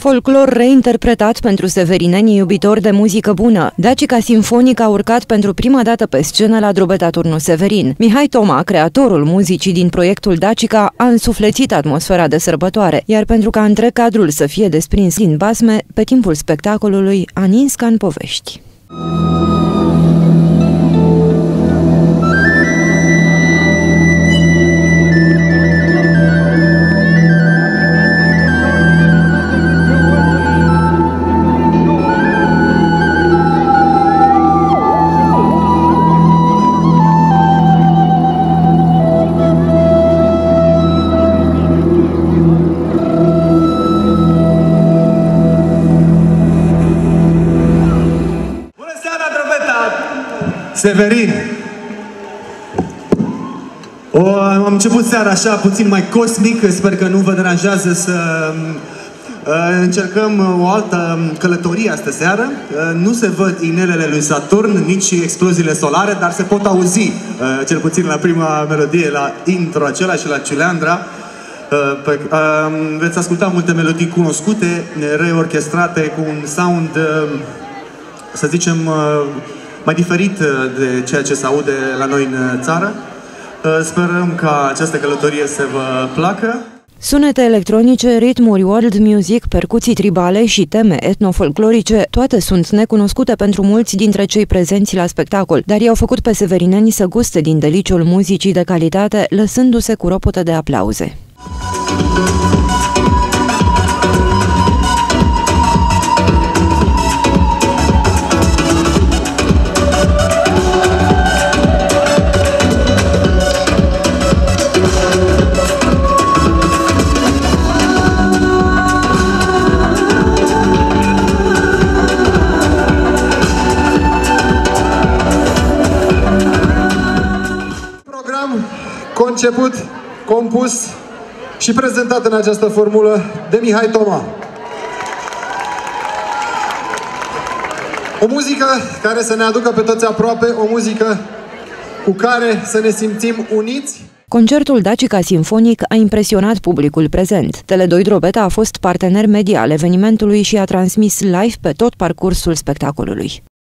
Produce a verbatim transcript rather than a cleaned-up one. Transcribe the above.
Folclor reinterpretat pentru severinenii iubitori de muzică bună. Dacica Simfonic a urcat pentru prima dată pe scenă la Drobeta Turnu Severin. Mihai Toma, creatorul muzicii din proiectul Dacica, a însuflețit atmosfera de sărbătoare, iar pentru ca întreg cadrul să fie desprins din basme, pe timpul spectacolului a nins ca în povești. Severin. O, am început seara așa, puțin mai cosmic, sper că nu vă deranjează să uh, încercăm o altă călătorie astă seară. Uh, nu se văd inelele lui Saturn, nici exploziile solare, dar se pot auzi, uh, cel puțin la prima melodie, la intro acela și la Ciuleandra. Uh, pe, uh, veți asculta multe melodii cunoscute, reorchestrate, cu un sound, uh, să zicem, uh, mai diferit de ceea ce se aude la noi în țară. Sperăm ca această călătorie să vă placă. Sunete electronice, ritmuri world music, percuții tribale și teme etnofolclorice, toate sunt necunoscute pentru mulți dintre cei prezenți la spectacol, dar i-au făcut pe severineni să guste din deliciul muzicii de calitate, lăsându-se cu ropotă de aplauze. Conceput, compus și prezentat în această formulă de Mihai Toma. O muzică care să ne aducă pe toți aproape, o muzică cu care să ne simțim uniți. Concertul Dacica Simfonic a impresionat publicul prezent. Tele doi Drobeta a fost partener media al evenimentului și a transmis live pe tot parcursul spectacolului.